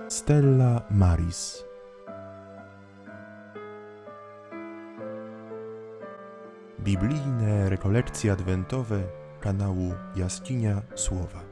Stella Maris. Biblijne rekolekcje adwentowe kanału Jaskinia Słowa.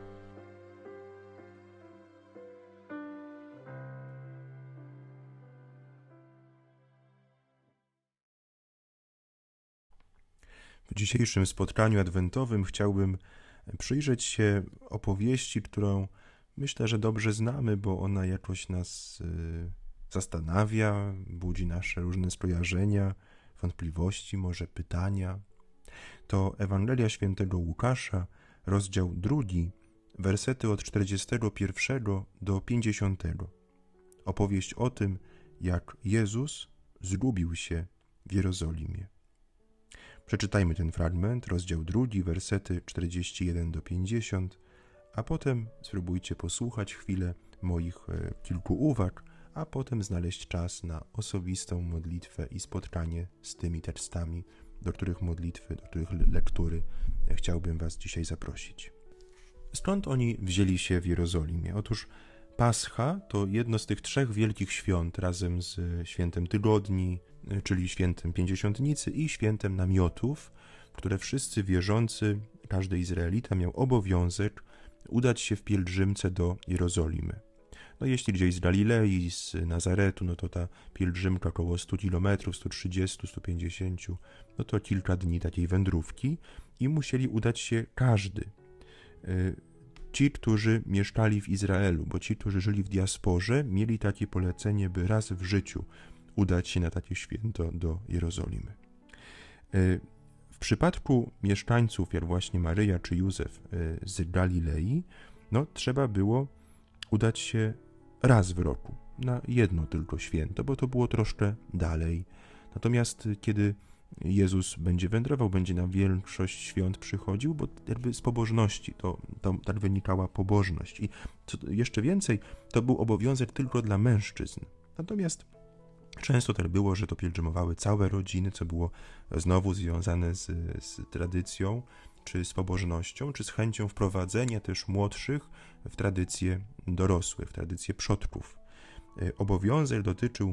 W dzisiejszym spotkaniu adwentowym chciałbym przyjrzeć się opowieści, którą myślę, że dobrze znamy, bo ona jakoś nas zastanawia, budzi nasze różne skojarzenia, wątpliwości, może pytania. To Ewangelia Świętego Łukasza, rozdział 2, wersety od 41 do 50. Opowieść o tym, jak Jezus zgubił się w Jerozolimie. Przeczytajmy ten fragment, rozdział 2, wersety 41 do 50, a potem spróbujcie posłuchać chwilę moich kilku uwag, a potem znaleźć czas na osobistą modlitwę i spotkanie z tymi tekstami, do których modlitwy, do których lektury chciałbym was dzisiaj zaprosić. Skąd oni wzięli się w Jerozolimie? Otóż Pascha to jedno z tych trzech wielkich świąt razem z świętem Tygodni, czyli świętem Pięćdziesiątnicy i świętem Namiotów, w które wszyscy wierzący, każdy Izraelita miał obowiązek udać się w pielgrzymce do Jerozolimy. No jeśli gdzieś z Galilei, z Nazaretu, no to ta pielgrzymka około 100 km, 130, 150, no to kilka dni takiej wędrówki i musieli udać się każdy. Ci, którzy mieszkali w Izraelu, bo ci, którzy żyli w diasporze, mieli takie polecenie, by raz w życiu udać się na takie święto do Jerozolimy. W przypadku mieszkańców, jak właśnie Maryja czy Józef z Galilei, no trzeba było udać się raz w roku, na jedno tylko święto, bo to było troszkę dalej. Natomiast kiedy Jezus będzie wędrował, będzie na większość świąt przychodził, bo jakby z pobożności, to tak wynikała pobożność. I co jeszcze więcej, to był obowiązek tylko dla mężczyzn. Natomiast często tak było, że to pielgrzymowały całe rodziny, co było znowu związane z tradycją, czy z pobożnością, czy z chęcią wprowadzenia też młodszych w tradycje dorosłe, w tradycje przodków. Obowiązek dotyczył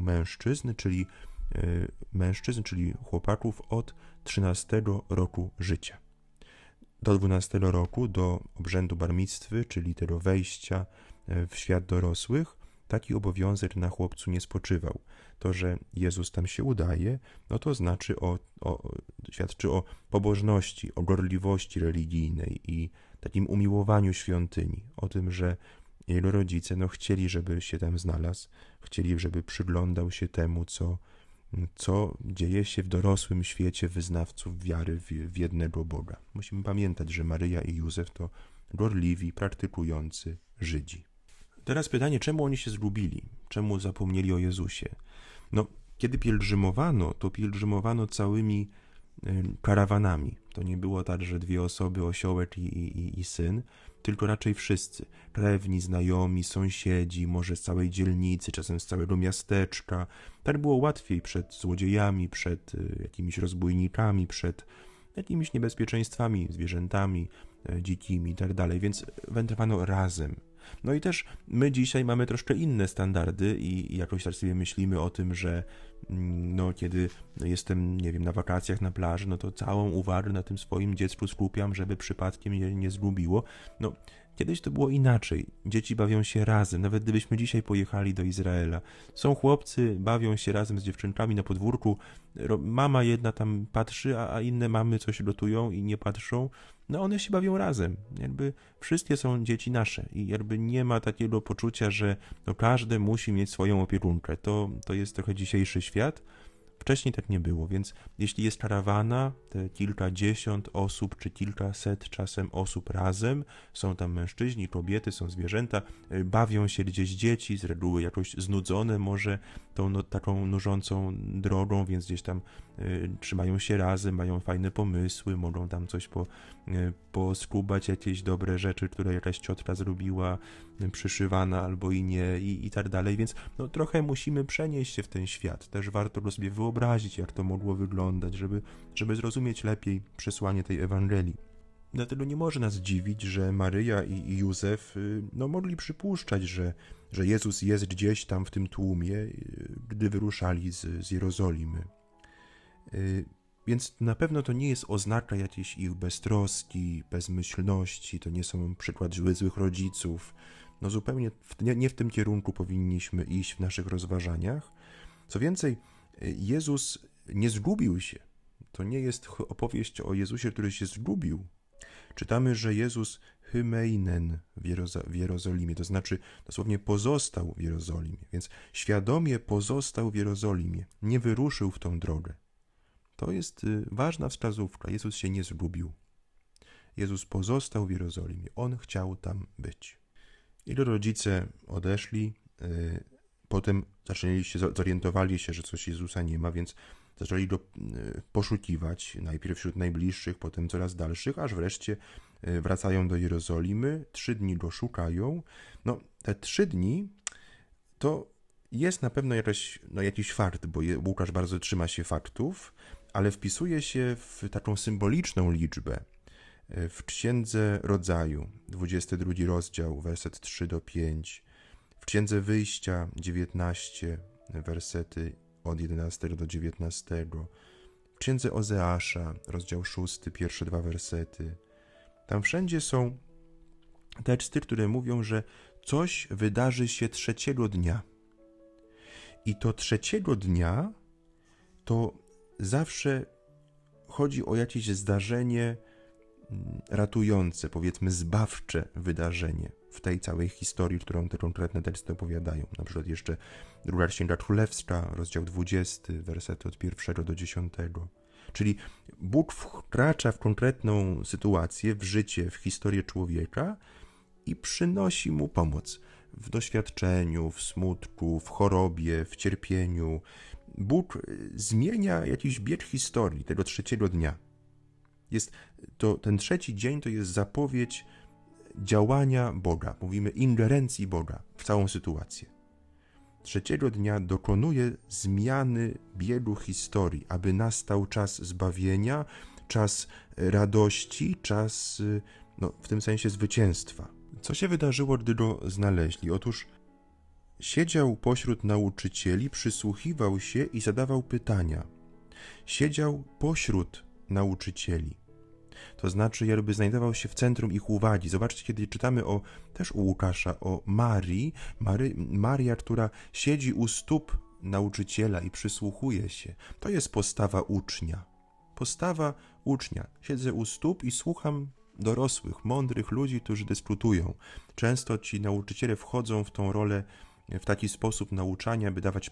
mężczyzn, czyli chłopaków od 13 roku życia. Do 12 roku, do obrzędu barmictwy, czyli tego wejścia w świat dorosłych, taki obowiązek na chłopcu nie spoczywał. To, że Jezus tam się udaje, no to znaczy świadczy o pobożności, o gorliwości religijnej i takim umiłowaniu świątyni, o tym, że jego rodzice chcieli, żeby się tam znalazł, chcieli, żeby przyglądał się temu, co dzieje się w dorosłym świecie wyznawców wiary w jednego Boga. Musimy pamiętać, że Maryja i Józef to gorliwi, praktykujący Żydzi. Teraz pytanie, czemu oni się zgubili? Czemu zapomnieli o Jezusie? Kiedy pielgrzymowano, to pielgrzymowano całymi karawanami. To nie było tak, że dwie osoby, osiołek i syn, tylko raczej wszyscy. Krewni, znajomi, sąsiedzi, może z całej dzielnicy, czasem z całego miasteczka. Tak było łatwiej przed złodziejami, przed jakimiś rozbójnikami, przed jakimiś niebezpieczeństwami, zwierzętami dzikimi i tak dalej, więc wędrowano razem. No i też my dzisiaj mamy troszkę inne standardy i jakoś tak sobie myślimy o tym, że kiedy jestem, na wakacjach na plaży, no to całą uwagę na tym swoim dziecku skupiam, żeby przypadkiem je nie zgubiło. Kiedyś to było inaczej. Dzieci bawią się razem, nawet gdybyśmy dzisiaj pojechali do Izraela. Są chłopcy, bawią się razem z dziewczynkami na podwórku, mama jedna tam patrzy, a inne mamy coś gotują i nie patrzą. One się bawią razem. Wszystkie są dzieci nasze i nie ma takiego poczucia, że każdy musi mieć swoją opiekunkę. To jest trochę dzisiejszy świat. Wcześniej tak nie było, więc jeśli jest karawana, te kilkadziesiąt osób, czy kilkaset czasem osób razem, są tam mężczyźni, kobiety, są zwierzęta, bawią się gdzieś dzieci, z reguły jakoś znudzone może tą taką nużącą drogą, więc gdzieś tam trzymają się razem, mają fajne pomysły, mogą tam coś poskubać, jakieś dobre rzeczy, które jakaś ciotka zrobiła, przyszywana albo i nie i tak dalej, więc trochę musimy przenieść się w ten świat. Też warto go sobie wyobrazić, jak to mogło wyglądać, żeby zrozumieć lepiej przesłanie tej Ewangelii. Dlatego nie może nas dziwić, że Maryja i Józef mogli przypuszczać, że Jezus jest gdzieś tam w tym tłumie, gdy wyruszali z Jerozolimy. Więc na pewno to nie jest oznaka jakiejś ich beztroski, bezmyślności, to nie są przykład złych rodziców. Zupełnie nie w tym kierunku powinniśmy iść w naszych rozważaniach. Co więcej, Jezus nie zgubił się. To nie jest opowieść o Jezusie, który się zgubił. Czytamy, że Jezus hymeinen w Jerozolimie, to znaczy dosłownie pozostał w Jerozolimie, więc świadomie pozostał w Jerozolimie, nie wyruszył w tą drogę. To jest ważna wskazówka. Jezus się nie zgubił. Jezus pozostał w Jerozolimie. On chciał tam być. Jego rodzice odeszli, potem zorientowali się, że coś Jezusa nie ma, więc zaczęli go poszukiwać, najpierw wśród najbliższych, potem coraz dalszych, aż wreszcie wracają do Jerozolimy, 3 dni go szukają. Te 3 dni to jest na pewno jakiś fakt, bo Łukasz bardzo trzyma się faktów, ale wpisuje się w taką symboliczną liczbę. W Księdze Rodzaju, 22 rozdział, werset 3-5, w Księdze Wyjścia, 19, wersety od 11 do 19, w Księdze Ozeasza, rozdział 6, pierwsze 2 wersety. Tam wszędzie są teksty, które mówią, że coś wydarzy się 3. dnia. I to 3. dnia to zawsze chodzi o jakieś zdarzenie ratujące, powiedzmy zbawcze wydarzenie w tej całej historii, którą te konkretne teksty opowiadają. Na przykład jeszcze 2 Księga Królewska, rozdział 20, wersety od 1 do 10. Czyli Bóg wkracza w konkretną sytuację, w życie, w historię człowieka i przynosi mu pomoc w doświadczeniu, w smutku, w chorobie, w cierpieniu. Bóg zmienia jakiś bieg historii tego 3. dnia. Ten 3. dzień to jest zapowiedź działania Boga. Mówimy ingerencji Boga w całą sytuację. 3. dnia dokonuje zmiany biegu historii, aby nastał czas zbawienia, czas radości, czas, w tym sensie zwycięstwa. Co się wydarzyło, gdy go znaleźli? Otóż siedział pośród nauczycieli, przysłuchiwał się i zadawał pytania. Siedział pośród nauczycieli. To znaczy, jakby znajdował się w centrum ich uwagi. Zobaczcie, kiedy czytamy też u Łukasza o Marii, Maria, która siedzi u stóp nauczyciela i przysłuchuje się. To jest postawa ucznia. Postawa ucznia. Siedzę u stóp i słucham dorosłych, mądrych ludzi, którzy dyskutują. Często ci nauczyciele wchodzą w tą rolę w taki sposób nauczania, by dawać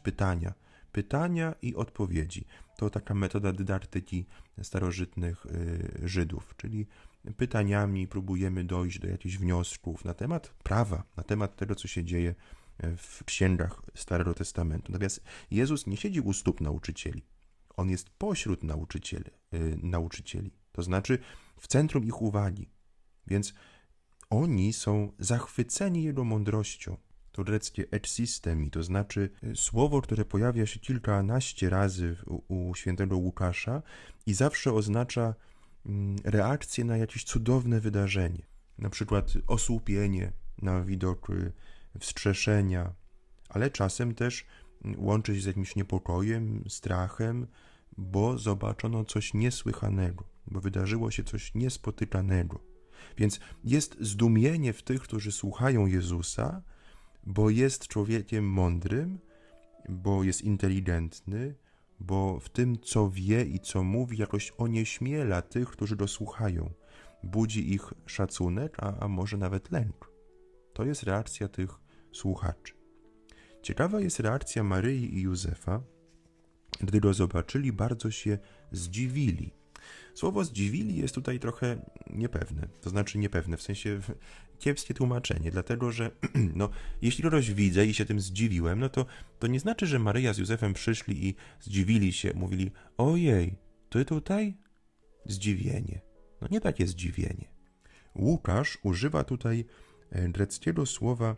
pytania i odpowiedzi. To taka metoda dydaktyki starożytnych Żydów, czyli pytaniami próbujemy dojść do jakichś wniosków na temat prawa, na temat tego, co się dzieje w księgach Starego Testamentu. Natomiast Jezus nie siedzi u stóp nauczycieli. On jest pośród nauczycieli, to znaczy w centrum ich uwagi. Więc oni są zachwyceni Jego mądrością. To greckie eksistemi, to znaczy słowo, które pojawia się kilkanaście razy u świętego Łukasza i zawsze oznacza reakcję na jakieś cudowne wydarzenie. Na przykład osłupienie na widok wskrzeszenia, ale czasem też łączy się z jakimś niepokojem, strachem, bo zobaczono coś niesłychanego, bo wydarzyło się coś niespotykanego. Więc jest zdumienie w tych, którzy słuchają Jezusa, bo jest człowiekiem mądrym, bo jest inteligentny, bo w tym, co wie i co mówi, jakoś onieśmiela tych, którzy go słuchają. Budzi ich szacunek, a może nawet lęk. To jest reakcja tych słuchaczy. Ciekawa jest reakcja Maryi i Józefa. Gdy go zobaczyli, bardzo się zdziwili. Słowo zdziwili jest tutaj trochę niepewne, to znaczy niepewne, w sensie kiepskie tłumaczenie, dlatego że jeśli kogoś widzę i się tym zdziwiłem, to nie znaczy, że Maryja z Józefem przyszli i zdziwili się, mówili: ojej, ty tutaj? Zdziwienie. Nie takie zdziwienie. Łukasz używa tutaj greckiego słowa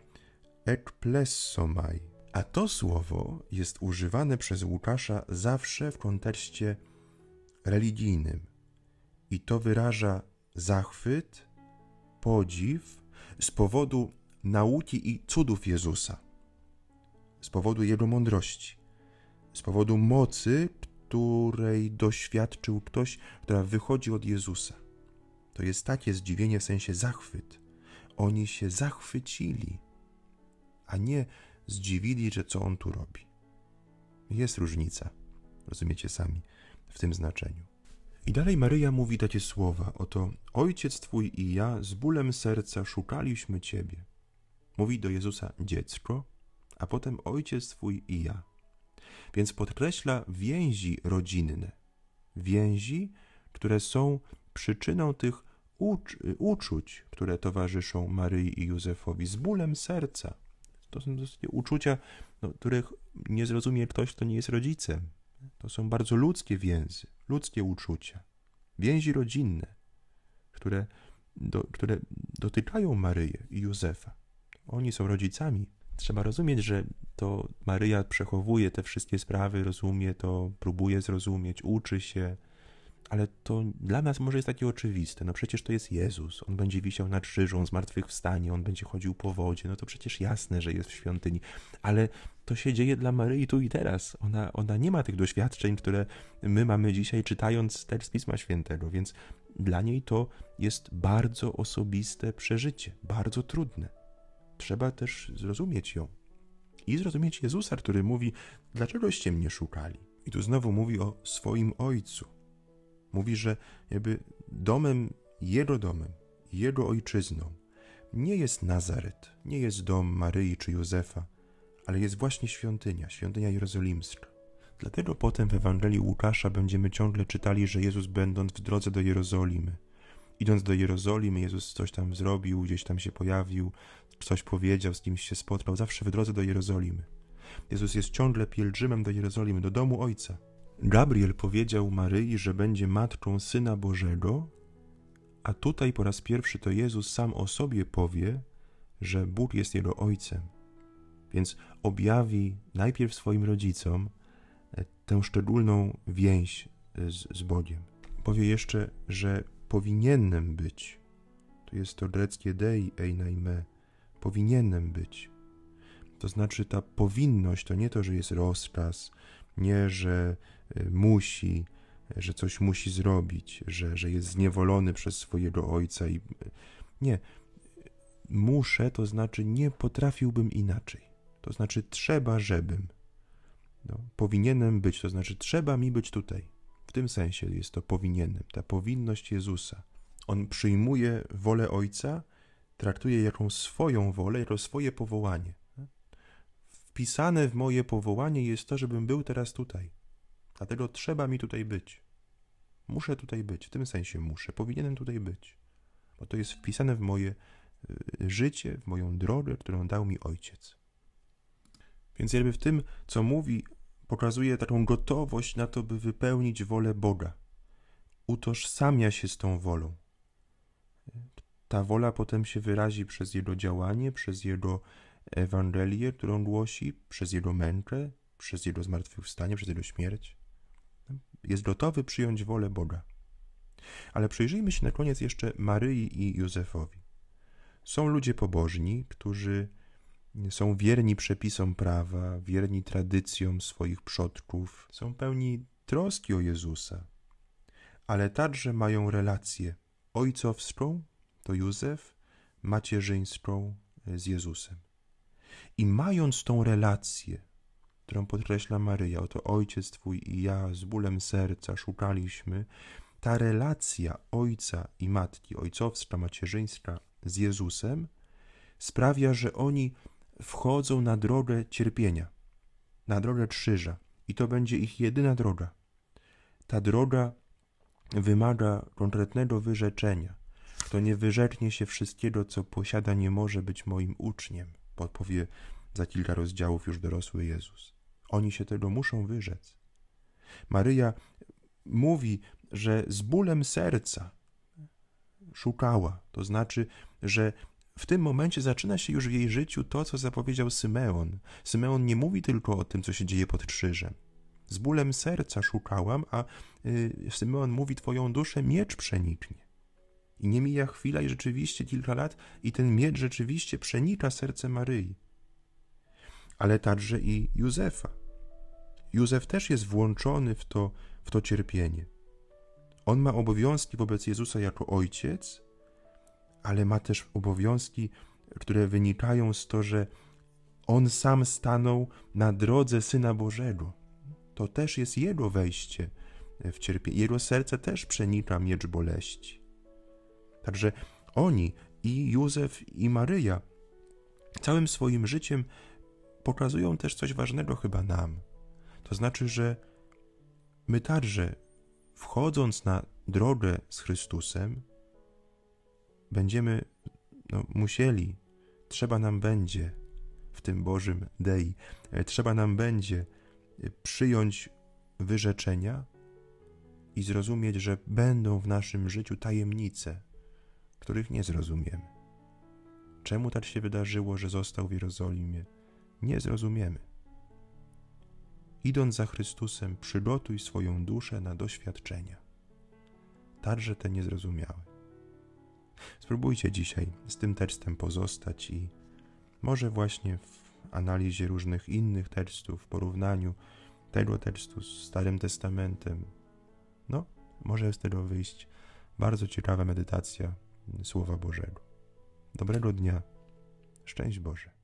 ekplessomai, a to słowo jest używane przez Łukasza zawsze w kontekście religijnym. I to wyraża zachwyt, podziw z powodu nauki i cudów Jezusa, z powodu Jego mądrości, z powodu mocy, której doświadczył ktoś, która wychodzi od Jezusa. To jest takie zdziwienie w sensie zachwyt. Oni się zachwycili, a nie zdziwili, że co on tu robi. Jest różnica, rozumiecie sami, w tym znaczeniu. I dalej Maryja mówi takie słowa, oto Ojciec Twój i ja z bólem serca szukaliśmy Ciebie. Mówi do Jezusa dziecko, a potem Ojciec Twój i ja. Więc podkreśla więzi rodzinne, więzi, które są przyczyną tych uczuć, które towarzyszą Maryi i Józefowi, z bólem serca. To są uczucia, których nie zrozumie ktoś, kto nie jest rodzicem. To są bardzo ludzkie więzy, ludzkie uczucia, więzi rodzinne, które dotykają Maryję i Józefa. Oni są rodzicami. Trzeba rozumieć, że to Maryja przechowuje te wszystkie sprawy, rozumie to, próbuje zrozumieć, uczy się, ale to dla nas może jest takie oczywiste. No przecież to jest Jezus, On będzie wisiał na krzyżu, On zmartwychwstanie, On będzie chodził po wodzie, no to przecież jasne, że jest w świątyni, ale to się dzieje dla Maryi tu i teraz. Ona nie ma tych doświadczeń, które my mamy dzisiaj, czytając tekst Pisma Świętego, więc dla niej to jest bardzo osobiste przeżycie, bardzo trudne. Trzeba też zrozumieć ją i zrozumieć Jezusa, który mówi, dlaczegoście mnie szukali? I tu znowu mówi o swoim Ojcu. Mówi, że jakby Jego ojczyzną nie jest Nazaret, nie jest dom Maryi czy Józefa, ale jest właśnie świątynia jerozolimska. Dlatego potem w Ewangelii Łukasza będziemy ciągle czytali, że Jezus będąc w drodze do Jerozolimy, idąc do Jerozolimy, Jezus coś tam zrobił, gdzieś tam się pojawił, coś powiedział, z kimś się spotkał, zawsze w drodze do Jerozolimy. Jezus jest ciągle pielgrzymem do Jerozolimy, do domu Ojca. Gabriel powiedział Maryi, że będzie matką Syna Bożego, a tutaj po raz pierwszy to Jezus sam o sobie powie, że Bóg jest Jego Ojcem. Więc objawi najpierw swoim rodzicom tę szczególną więź z Bogiem. Powie jeszcze, że powinienem być. To jest to greckie dei einaime. Powinienem być. To znaczy ta powinność to nie to, że jest rozkaz, nie, że musi, że coś musi zrobić, że jest zniewolony przez swojego ojca. Nie. Muszę, to znaczy nie potrafiłbym inaczej. To znaczy trzeba, żebym. Powinienem być, to znaczy trzeba mi być tutaj. W tym sensie jest to powinienem, ta powinność Jezusa. On przyjmuje wolę Ojca, traktuje jako swoją wolę, jako swoje powołanie. Wpisane w moje powołanie jest to, żebym był teraz tutaj. Dlatego trzeba mi tutaj być. Muszę tutaj być, w tym sensie muszę, powinienem tutaj być. Bo to jest wpisane w moje życie, w moją drogę, którą dał mi Ojciec. Więc jakby w tym, co mówi, pokazuje taką gotowość na to, by wypełnić wolę Boga. Utożsamia się z tą wolą. Ta wola potem się wyrazi przez Jego działanie, przez Jego Ewangelię, którą głosi, przez Jego mękę, przez Jego zmartwychwstanie, przez Jego śmierć. Jest gotowy przyjąć wolę Boga. Ale przyjrzyjmy się na koniec jeszcze Maryi i Józefowi. Są ludzie pobożni, którzy są wierni przepisom prawa, wierni tradycjom swoich przodków, są pełni troski o Jezusa, ale także mają relację ojcowską, to Józef, macierzyńską z Jezusem. I mając tą relację, którą podkreśla Maryja, oto Ojciec Twój i ja z bólem serca szukaliśmy, ta relacja ojca i matki, ojcowska, macierzyńska z Jezusem sprawia, że oni wchodzą na drogę cierpienia, na drogę krzyża i to będzie ich jedyna droga. Ta droga wymaga konkretnego wyrzeczenia. Kto nie wyrzeknie się wszystkiego, co posiada, nie może być moim uczniem, podpowie za kilka rozdziałów już dorosły Jezus. Oni się tego muszą wyrzec. Maryja mówi, że z bólem serca szukała, to znaczy, że w tym momencie zaczyna się już w jej życiu to, co zapowiedział Symeon. Symeon nie mówi tylko o tym, co się dzieje pod krzyżem. Z bólem serca szukałam, a Symeon mówi, twoją duszę miecz przeniknie. I nie mija chwila i rzeczywiście kilka lat i ten miecz rzeczywiście przenika serce Maryi. Ale także i Józefa. Józef też jest włączony w to cierpienie. On ma obowiązki wobec Jezusa jako ojciec, ale ma też obowiązki, które wynikają z tego, że on sam stanął na drodze Syna Bożego. To też jest jego wejście w cierpienie. Jego serce też przenika miecz boleści. Także oni, i Józef, i Maryja, całym swoim życiem pokazują też coś ważnego chyba nam. To znaczy, że my także, wchodząc na drogę z Chrystusem, będziemy musieli, trzeba nam będzie w tym Bożym Dei, trzeba nam będzie przyjąć wyrzeczenia i zrozumieć, że będą w naszym życiu tajemnice, których nie zrozumiemy. Czemu tak się wydarzyło, że został w Jerozolimie? Nie zrozumiemy. Idąc za Chrystusem, przygotuj swoją duszę na doświadczenia, także te niezrozumiałe. Spróbujcie dzisiaj z tym tekstem pozostać i może właśnie w analizie różnych innych tekstów, w porównaniu tego tekstu z Starym Testamentem, może z tego wyjść bardzo ciekawa medytacja Słowa Bożego. Dobrego dnia. Szczęść Boże.